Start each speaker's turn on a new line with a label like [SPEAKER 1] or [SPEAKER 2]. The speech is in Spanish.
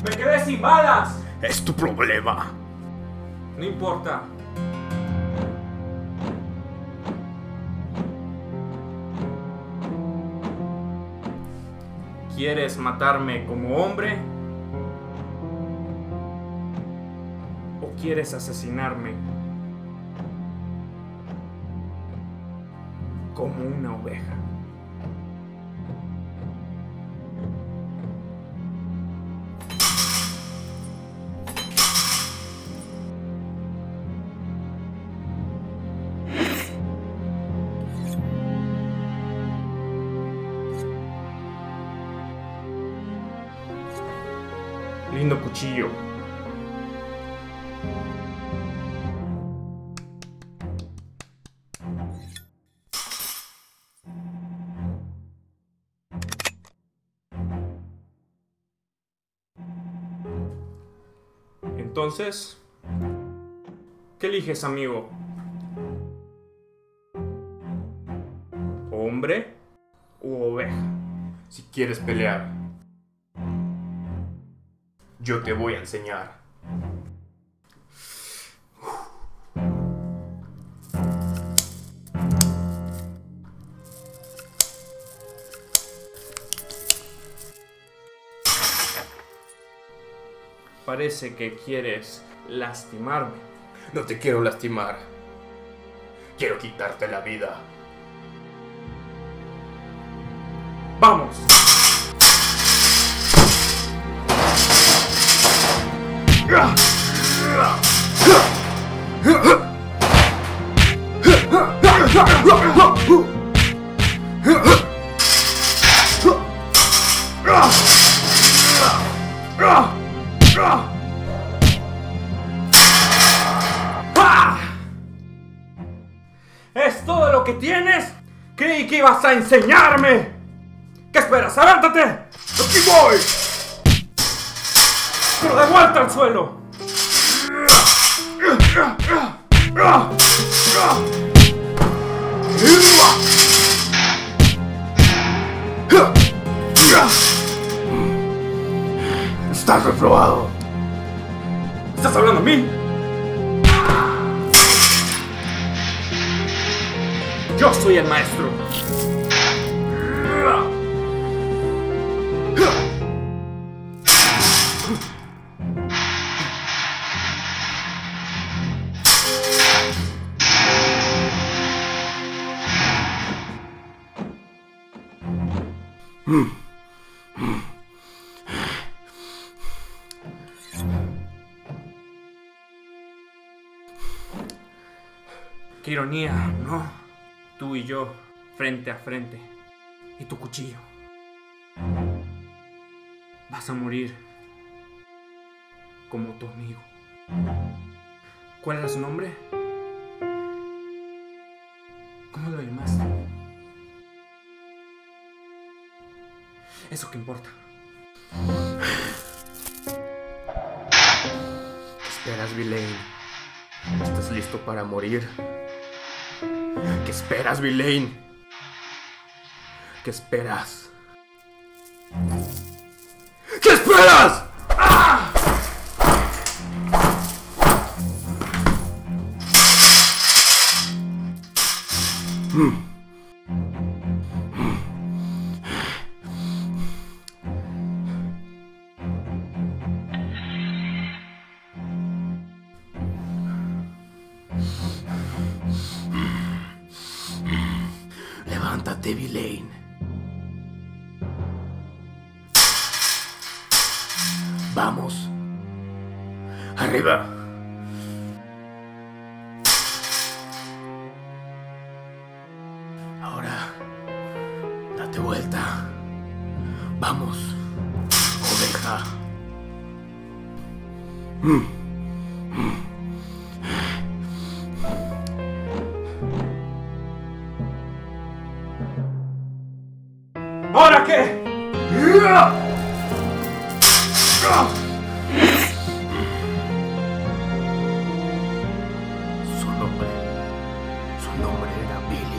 [SPEAKER 1] ¡Me quedé sin balas!
[SPEAKER 2] Es tu problema.
[SPEAKER 1] No importa. ¿Quieres matarme como hombre? ¿O quieres asesinarme como una oveja? Lindo cuchillo. Entonces, ¿qué eliges, amigo? ¿Hombre u oveja? Si quieres pelear, yo te voy a enseñar. Parece que quieres lastimarme.
[SPEAKER 2] No te quiero lastimar. Quiero quitarte la vida.
[SPEAKER 1] ¡Vamos! ¿Es todo lo que tienes? Creí que ibas a enseñarme. ¿Qué esperas? ¡Avántate!
[SPEAKER 2] ¡Aquí voy!
[SPEAKER 1] ¡Pero de vuelta al suelo!
[SPEAKER 2] Estás reprobado.
[SPEAKER 1] ¿Estás hablando a mí? Yo soy el maestro. Qué ironía, ¿no? Tú y yo, frente a frente. Y tu cuchillo. Vas a morir como tu amigo. ¿Cuál era su nombre? ¿Cómo lo llamaste? ¿Eso qué importa?
[SPEAKER 2] ¿Qué esperas, Villain? ¿Estás listo para morir? ¿Qué esperas, Villain? ¿Qué esperas? ¿Qué esperas? ¡Ah! Levántate, Villain. Vamos. Arriba. Ahora, date vuelta. Vamos, oveja.
[SPEAKER 1] ¿Ahora qué?
[SPEAKER 2] Su nombre era Billy.